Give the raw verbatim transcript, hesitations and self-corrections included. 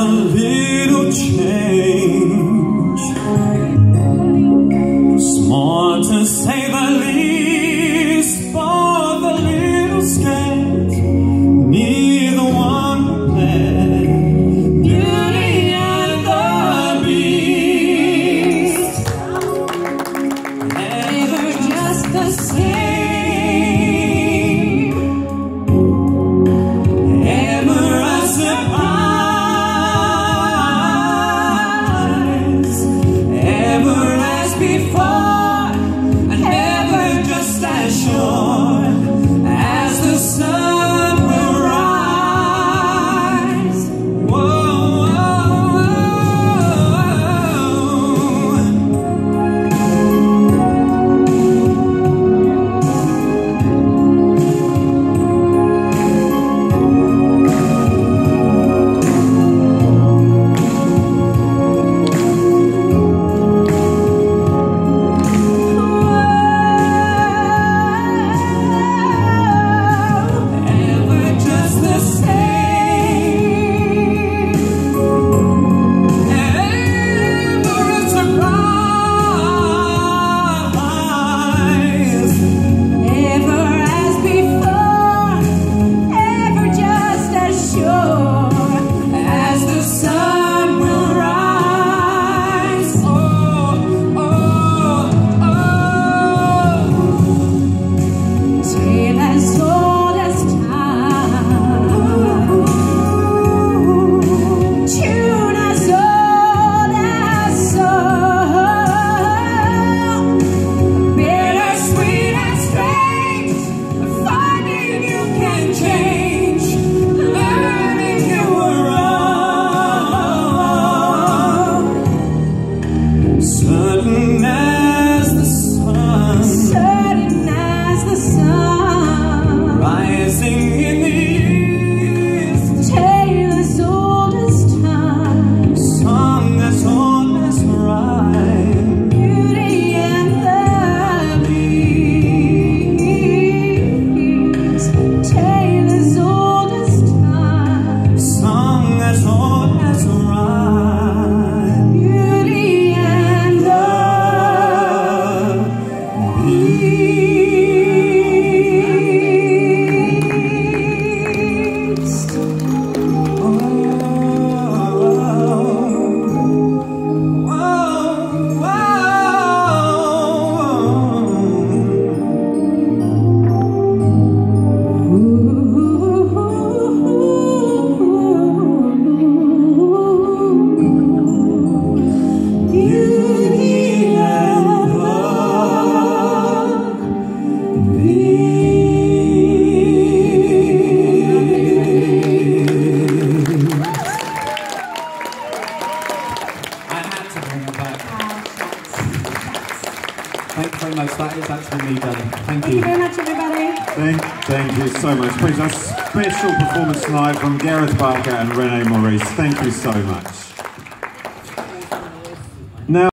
little change, small to say the least, but the little scared, near the one who played Beauty and the Beast. Never just the same, ever a surprise, ever as before, and never just as sure as the sun will rise. Whoa, certain as the sun, certain as the sun, rising in the east, tale as old as time, song as old as rhyme, Beauty and the Beast, tale as old as time, song as old as rhyme, Beauty and the Beast. Oh, oh, oh, Beauty and the I had to bring it back. Thank you very much. That is actually me done. Thank Thank you. you very much, everybody. Thank, thank you so much. Please, a special performance tonight from Gareth Barker and Renee Maurice. Thank you so much. Now.